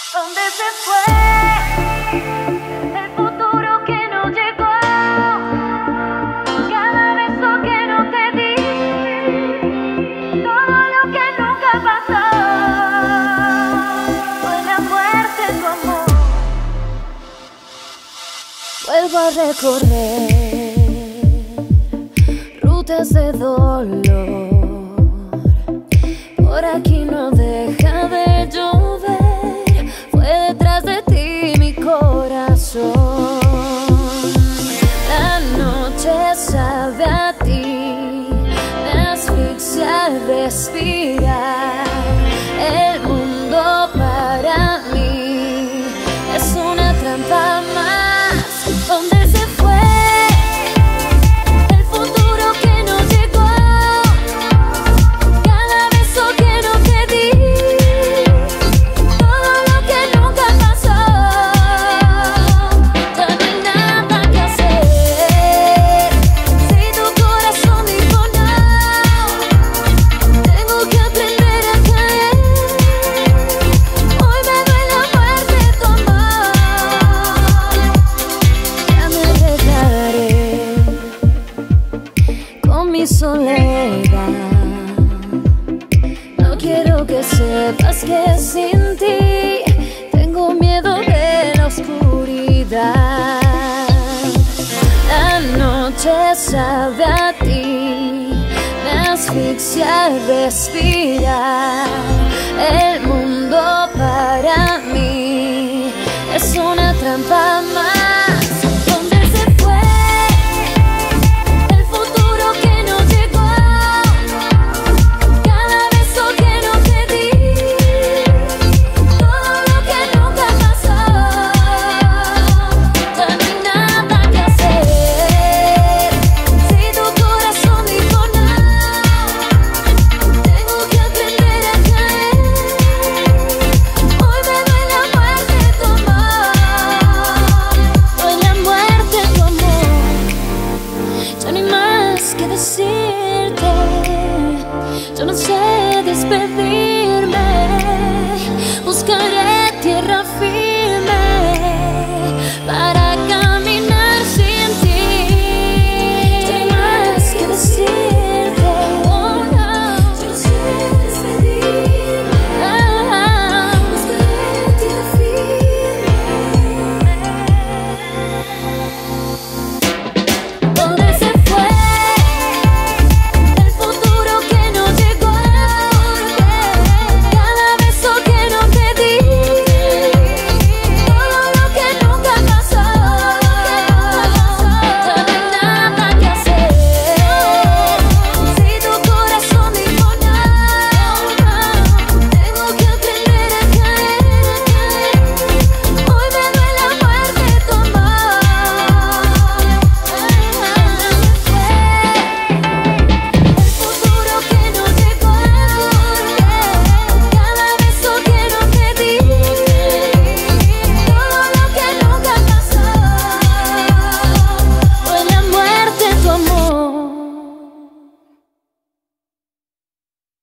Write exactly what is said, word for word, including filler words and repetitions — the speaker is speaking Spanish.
¿Dónde se fue el futuro que no llegó? Cada beso que no te di, todo lo que nunca pasó, fue la muerte tu amor. Vuelvo a recorrer rutas de dolor. Por aquí no deja de llover, fue detrás de ti mi corazón. La noche sabe a ti, me asfixia al respirar. El mundo para mí es una trampa más. ¿Dónde se fue el futuro que no llegó? Cada beso que no te di, todo lo que nunca pasó. Ya no hay nada que hacer. Si tu corazón dijo no, tengo que aprender a caer. Hoy me duele la muerte tu amor. Ya me alejaré con mi soledad. No quiero que sepas que sin ti tengo miedo de la oscuridad. La noche sabe a ti, me asfixia al respirar. El mundo para mí es una trampa más. ¿Dónde se fue el futuro que no llegó? Cada beso que no te di, todo lo que nunca pasó. Ya no hay nada que hacer. Si tu corazón dijo no, tengo que aprender a caer. Hoy me duele la muerte tu amor. Hoy la muerte tu amor. Ya no hay más que decirte. Yo no sé despedir.